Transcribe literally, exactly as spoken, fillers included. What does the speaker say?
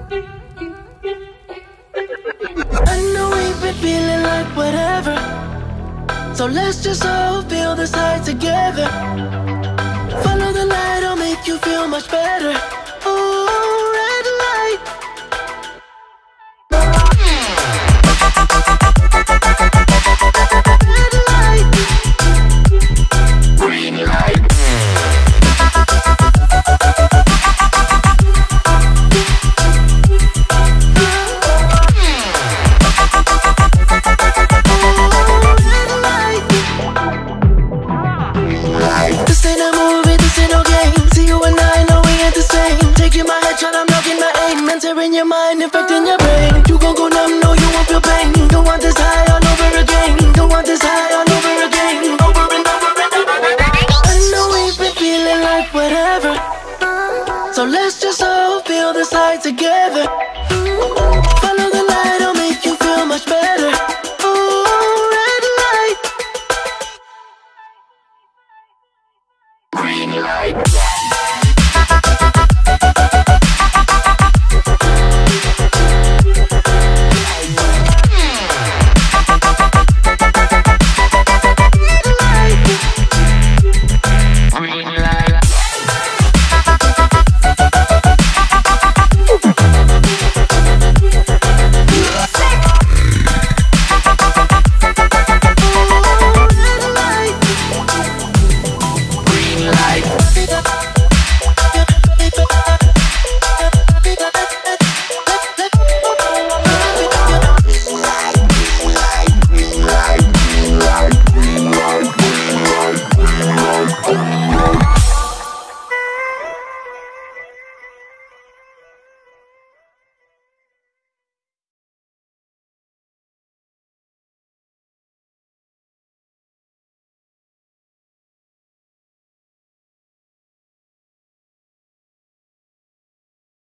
I know we've been feeling like whatever, so let's just all feel this high together. Follow the light, it'll make you feel much better. Oh, red light. Red light. Green light. This ain't a movie, this ain't no game. See you and I know we ain't the same. Taking my headshot, I'm knocking my aim. Entering your mind, infecting your brain. You gon' go numb, no, you won't feel pain. Don't want this high all over again. Don't want this high all over again. Over and over and over again. I know we've been feeling like whatever, so let's just all feel this high together.